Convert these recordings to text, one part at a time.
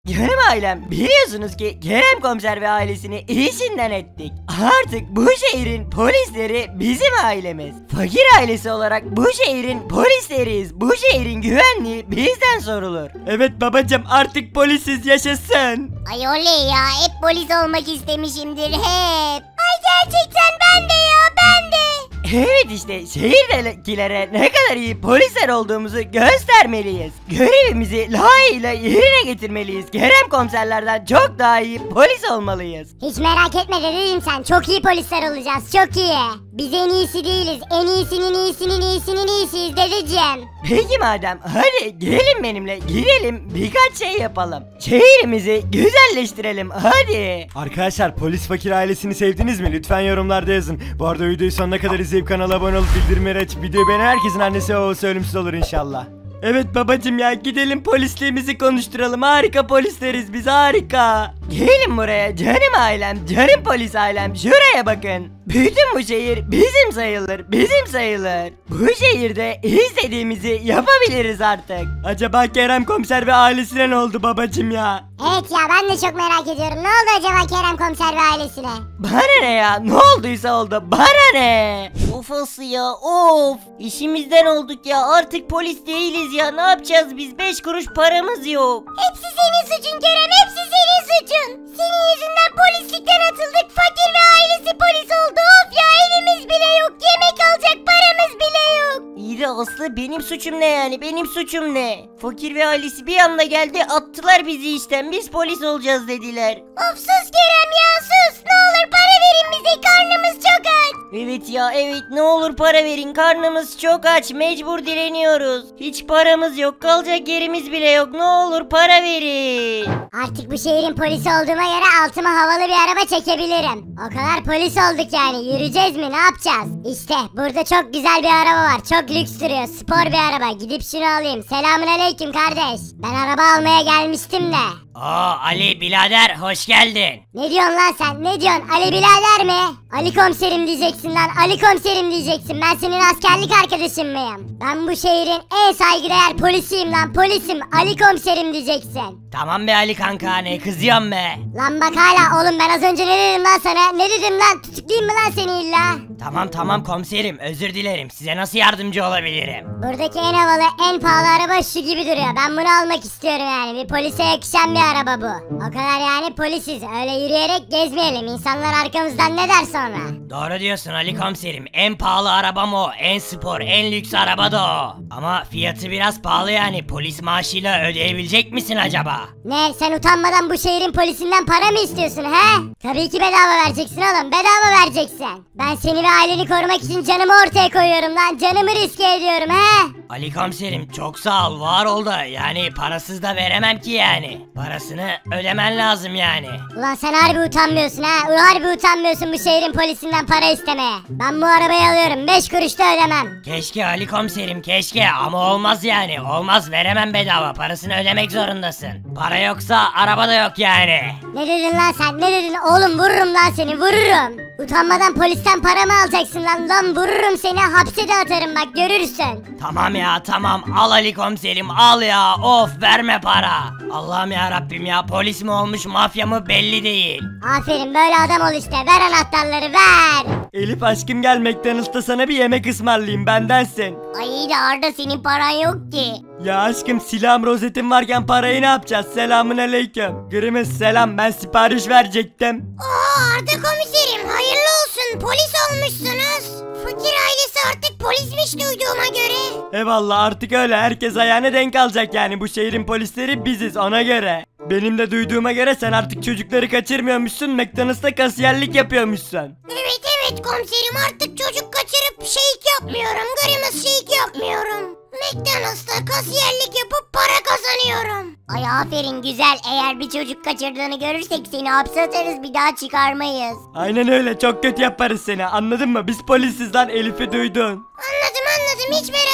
Canım ailem, biliyorsunuz ki Kerem Komiser ve ailesini işinden ettik. Artık bu şehrin polisleri bizim ailemiz. Fakir ailesi olarak bu şehrin polisleriyiz. Bu şehrin güvenliği bizden sorulur. Evet babacım, artık polisiz, yaşasın. Ay oley ya, hep polis olmak istemişimdir hep. Ay gerçekten ben de ya, ben de. Evet işte şehirdekilere ne kadar iyi polisler olduğumuzu göstermeliyiz. Görevimizi layığıyla yerine getirmeliyiz. Kerem komiserlerden çok daha iyi polis olmalıyız. Hiç merak etme dedeciğim, sen çok iyi polisler olacağız, çok iyi. Biz en iyisi değiliz, en iyisinin iyisinin iyisinin iyisiyiz dedeciğim. Peki madem, hadi gelin benimle gidelim, birkaç şey yapalım. Şehrimizi güzelleştirelim hadi. Arkadaşlar, polis fakir ailesini sevdiniz mi? Lütfen yorumlarda yazın. Bu arada videoyu sonuna kadar izleyip kanala abone olup bildirimleri açıp videoyu beğenen herkesin annesi ve babası ölümsüz olur inşallah. Evet babacım ya, gidelim polisliğimizi konuşturalım. Harika polisleriz biz, harika. Gelin buraya canım ailem, canım polis ailem, şuraya bakın. Bütün bu şehir bizim sayılır, bizim sayılır. Bu şehirde istediğimizi yapabiliriz artık. Acaba Kerem Komiser ve ailesine ne oldu babacım ya? Evet ya, ben de çok merak ediyorum. Ne oldu acaba Kerem Komiser ve ailesine? Bana ne ya, ne olduysa oldu, bana ne? Of Aslı ya, of. İşimizden olduk ya, artık polis değiliz ya, ne yapacağız biz, 5 kuruş paramız yok. Hepsi senin suçun Kerem, hepsi senin suçun. Senin yüzünden polislikten atıldık, fakir ve ailesi polis oldu. Of ya, evimiz bile yok, yemek alacak paramız bile yok. İyi de Aslı, benim suçum ne yani, benim suçum ne? Fakir ve ailesi bir anda geldi, attılar bizi işten, biz polis olacağız dediler. Of sus Kerem ya, sus. Ne olur para verin bize, karnımız çok aç. Evet ya, evet, ne olur para verin, karnımız çok aç, mecbur direniyoruz. Hiç paramız yok, kalacak yerimiz bile yok, ne olur para verin. Artık bu şehrin polisi olduğuma göre altıma havalı bir araba çekebilirim. O kadar polis olduk yani, yürüyeceğiz mi, ne yapacağız? İşte burada çok güzel bir araba var, çok lüks duruyor, spor bir araba, gidip şunu alayım. Selamünaleyküm kardeş, ben araba almaya gelmiştim de. Oo Ali birader, hoş geldin. Ne diyorsun lan sen, ne diyorsun, Ali birader mi? Ali komiserim diyeceksin lan, Ali komiserim diyeceksin. Ben senin askerlik arkadaşın mıyım? Ben bu şehrin en saygıdeğer polisiyim lan, polisim, Ali komiserim diyeceksin. Tamam be Ali kanka, ne kızıyorsun be? Lan bak hala, oğlum ben az önce ne dedim lan sana, ne dedim lan, tutuklayayım mı lan seni illa? Tamam komiserim, özür dilerim, size nasıl yardımcı olabilirim? Buradaki en havalı, en pahalı araba şu gibi duruyor. Ben bunu almak istiyorum yani. Bir polise yakışan bir araba bu. O kadar yani, polisiz. Öyle yürüyerek gezmeyelim. İnsanlar arkamızdan ne der sonra? Doğru diyorsun Ali komiserim, en pahalı arabam o, en spor, en lüks araba da o. Ama fiyatı biraz pahalı yani, polis maaşıyla ödeyebilecek misin acaba? Ne, sen utanmadan bu şehrin polisinden para mı istiyorsun he? Tabii ki bedava vereceksin oğlum, bedava vereceksin. Ben seni ve aileni korumak için canımı ortaya koyuyorum lan, canımı riske ediyorum he? Ali komiserim çok sağ ol, var ol da yani, parasız da veremem ki yani. Parasını ödemen lazım yani. Ulan sen harbi utanmıyorsun ha, harbi utanmıyorsun bu şehrin polisinden para istemeye. Ben bu arabayı alıyorum, 5 kuruş da ödemem. Keşke Ali komiserim, keşke, ama olmaz yani, olmaz, veremem bedava, parasını ödemek zorundasın. Para yoksa araba da yok yani. Ne dedin lan sen, ne dedin oğlum, vururum lan seni, vururum. Utanmadan polisten para mı alacaksın lan, vururum seni, hapse de atarım bak, görürsün. Tamam ya, tamam, al Ali komiserim, al ya, of, verme para. Allah'ım ya Rabbim ya, polis mi olmuş mafya mı belli değil. Aferin, böyle adam ol işte, ver anahtarları ver. Elif aşkım, gel McDonald's'ta sana bir yemek ısmarlayayım, bendensin. Ay iyi de Arda, senin paran yok ki. Ya aşkım, silahım rozetim varken parayı ne yapacağız? Selamun aleyküm. Grimmes selam, ben sipariş verecektim. Oo Arda komiserim, hayırlı olsun, polis olmuşsunuz. Fakir ailesi artık polismiş duyduğuma göre. Eyvallah, artık öyle, herkes ayağına denk alacak yani, bu şehrin polisleri biziz ona göre. Benim de duyduğuma göre sen artık çocukları kaçırmıyormuşsun, McDonald's'ta kasiyerlik yapıyormuşsun. Evet komiserim, artık çocuk kaçırıp shake yapmıyorum, Grimace shake yapmıyorum. McDonald's'ta kasiyerlik yapıp para kazanıyorum. Ay aferin, güzel. Eğer bir çocuk kaçırdığını görürsek seni hapse atarız, bir daha çıkarmayız. Aynen öyle, çok kötü yaparız seni, anladın mı? Biz polisiz lan, Elif'i duydun. Anladım, hiç merak etmeyin.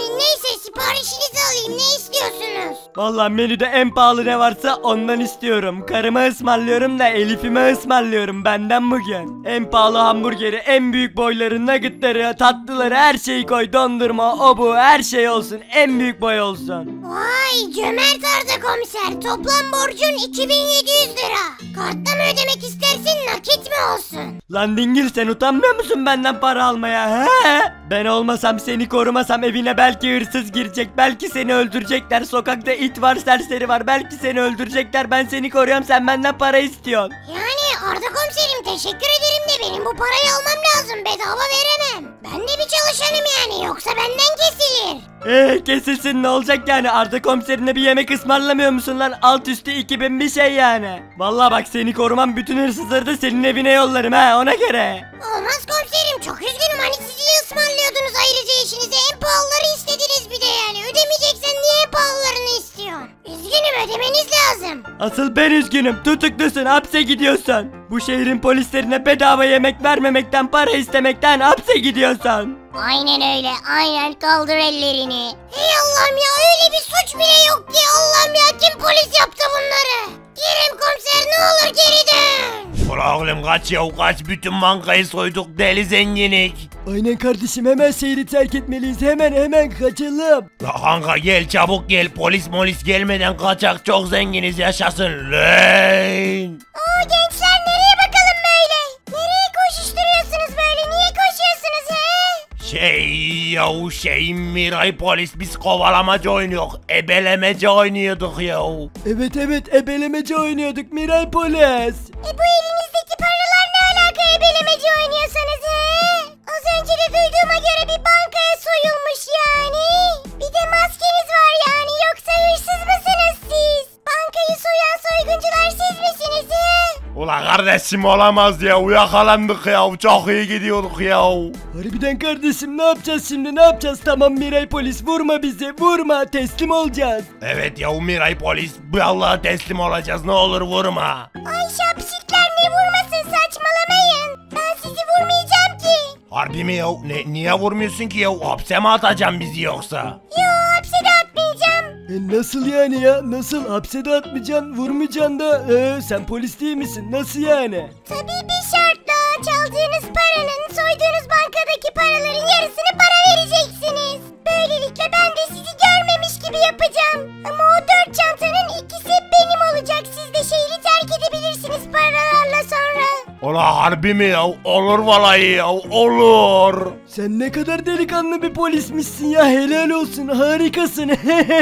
neyse siparişinizi alayım, ne istiyorsunuz? Vallahi menüde en pahalı ne varsa ondan istiyorum. Karıma ısmarlıyorum da Elif'ime ısmarlıyorum benden bugün. En pahalı hamburgeri, en büyük boyları, nuggetları, tatlıları, her şeyi koy. Dondurma, o bu, her şey olsun. En büyük boy olsun. Vay cömert Arda komiser, toplam borcun 2700 lira. Kartla mı ödemek istersin, nakit mi olsun? Lan dingil, sen utanmıyor musun benden para almaya he? Ben olmasam, seni korumasam evine belki hırsız girecek, belki seni öldürecekler, sokakta it var, serseri var, belki seni öldürecekler, ben seni koruyorum, sen benden para istiyorsun. Yani Arda komiserim teşekkür ederim de benim bu parayı almam lazım, bedava veremem. Ben de bir çalışanım yani, yoksa benden kesilir. Kesilsin, ne olacak yani? Arda komiserine bir yemek ısmarlamıyor musun lan? Alt üstü 2000 bir şey yani. Vallahi bak, seni korumam, bütün hırsızları da senin evine yollarım ha, ona göre. Olmaz komiserim, çok üzgünüm, hani siz de ısmarlıyordunuz ayrıca işinize, en pahalıları istediniz bir de yani. Ödemeyeceksen niye en pahalılarını istiyorsun? Üzgünüm, ödemeniz lazım. Asıl ben üzgünüm, tutuklusun, hapse gidiyorsun. Bu şehrin polislerine bedava yemek vermemekten, para istemekten hapse gidiyorsun. Aynen öyle, aynen, kaldır ellerini. Hey Allah'ım ya, öyle bir suç bile yok ki, Allah'ım ya, kim polis yaptı bunları? Kerem komiser ne olur geri dön. Ula oğlum kaç ya kaç, bütün bankayı soyduk, deli zenginlik. Aynen kardeşim, hemen şehri terk etmeliyiz, hemen kaçalım. La kanka gel çabuk gel, polis gelmeden kaçak, çok zenginiz, yaşasın lan. Oo gençler, nereye bakalım böyle? Nereye koşuşturuyorsunuz böyle, niye koşuyorsunuz he? Miray polis, biz kovalamaca oynuyoruz, ebelemece oynuyorduk ya. Evet, ebelemece oynuyorduk Miray polis. Bu elinizdeki paralar ne alaka, ebelemeci oynuyorsanız he? Az önce de duyduğuma göre bir bankaya soyulmuş yani. Bir de maskeniz var yani, yoksa hırsız mısınız siz? Bankayı soyan soyguncular siz misiniz he? Ula kardeşim olamaz ya, yakalandık ya, çok iyi gidiyorduk ya. Harbiden kardeşim, ne yapacağız şimdi, ne yapacağız? Tamam Miray polis, vurma bizi, vurma, teslim olacağız. Evet ya Miray polis, bu Allah'a teslim olacağız, ne olur vurma. Ay şapşikler, ne vurmasın, saçmalamayın. Ben sizi vurmayacağım ki. Harbi mi ya? Niye vurmuyorsun ki ya? Hapse mi atacaksın bizi yoksa? Yo, hapse de atmayacağım. Nasıl yani ya? Nasıl? Hapse de atmayacaksın, vurmayacaksın da sen polis değil misin? Nasıl yani? Tabii bir şartla, çaldığınız paranın, soyduğunuz bankadaki paraların yarısını para vereceksiniz. Böylelikle ben de sizi görmemiş gibi yapacağım. Ama o 4 çantanın ikisi benim olacak. Siz de şehri terk edebilirsiniz paralarla sonra. Ola harbi mi ya? Olur vallahi ya, olur. Sen ne kadar delikanlı bir polismişsin ya, helal olsun, harikasın.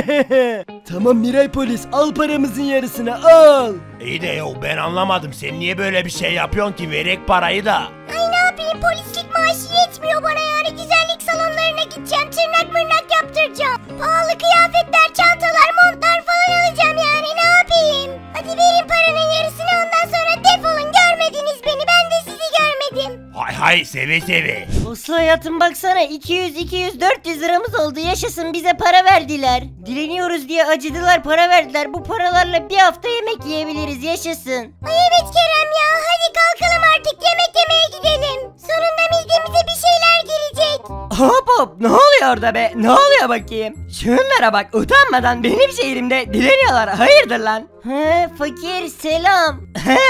Tamam Miray polis, al paramızın yarısını, al. İyi de ya ben anlamadım, sen niye böyle bir şey yapıyorsun ki, verek parayı da. Ay ne yapayım, polislik maaşı yetmiyor bana yani, güzellik salonlarına gideceğim, tırnak mırnak yaptıracağım. Pahalı kıyafetler, çantalar, montlar falan alacağım yani, ne yapayım? Hadi verin paranın yarısını, ondan sonra defolun, görmediniz beni, ben de sizi görmedim. Hay seve. Uslu hayatım, baksana 200-400 liramız oldu, yaşasın, bize para verdiler. Dileniyoruz diye acıdılar, para verdiler, bu paralarla bir hafta yemek yiyebiliriz, yaşasın. Ay evet Kerem ya, hadi kalkalım artık, yemek yemeye gidelim. Sonunda midemize bir şeyler girecek. Hop, ne oluyor orada be, ne oluyor bakayım? Şunlara bak, utanmadan benim şehrimde dileniyorlar, hayırdır lan? He fakir, selam.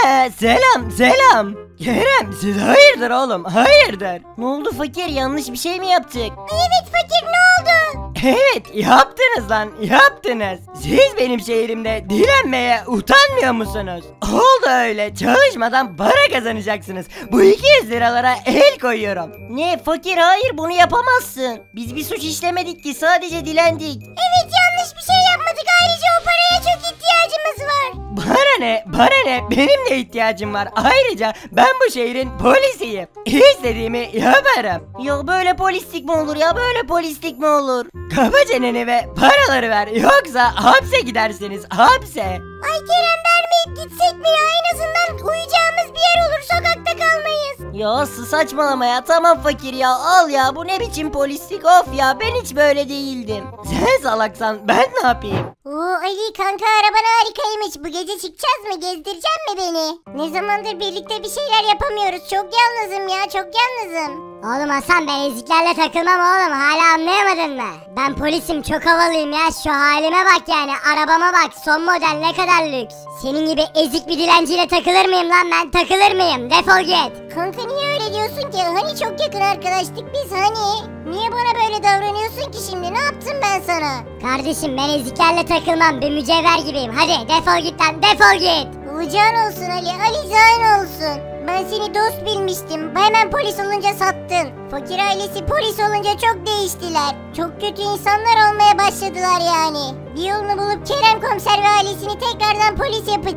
Selam. Kerem, siz hayırdır oğlum, hayırdır? Ne oldu fakir, yanlış bir şey mi yaptık? Ay evet fakir, ne oldu? Evet, yaptınız lan, yaptınız. Siz benim şehrimde dilenmeye utanmıyor musunuz? Oldu öyle, çalışmadan para kazanacaksınız. Bu 200 liralara el koyuyorum. Ne fakir, hayır, bunu yapamazsın. Biz bir suç işlemedik ki, sadece dilendik. Evet, yanlış bir şey yapmadık, ayrıca o paraya çok ihtiyacımız var. Bana ne, benim de ihtiyacım var. Ayrıca ben bu şehrin polisiyim. İstediğimi yaparım. Ya böyle polislik mi olur ya, böyle polislik mi olur? Kapa çeneni ve paraları ver, yoksa hapse gidersiniz, hapse. Ay Kerem, vermeyip gitsek mi ya, en azından uyuyacağımız bir yer olur, sokakta kalmayız. Ya Aslı, saçmalama ya, tamam fakir ya, al ya, bu ne biçim polislik, of ya, ben hiç böyle değildim. Sen salaksan ben ne yapayım? Oo Ali kanka, araban harikaymış, bu gece çıkacağız mı, gezdirecek mi beni? Ne zamandır birlikte bir şeyler yapamıyoruz, çok yalnızım ya, çok yalnızım. Oğlum Hasan ben eziklerle takılmam oğlum hala anlayamadın mı? Ben polisim çok havalıyım ya şu halime bak yani arabama bak son model ne kadar lüks. Senin gibi ezik bir dilenciyle takılır mıyım lan ben takılır mıyım defol git. Kanka niye öyle diyorsun ki? Hani çok yakın arkadaştık biz hani? Niye bana böyle davranıyorsun ki şimdi? Ne yaptım ben sana? Kardeşim ben eziklerle takılmam bir mücevher gibiyim hadi defol git lan defol git. Olacağın olsun Ali. Ali Zayn olsun. Ben seni dost bilmiştim. Hemen polis olunca sattın. Fakir ailesi polis olunca çok değiştiler. Çok kötü insanlar olmaya başladılar yani. Bir yolunu bulup Kerem komiser ve ailesini tekrardan polis yapacağız.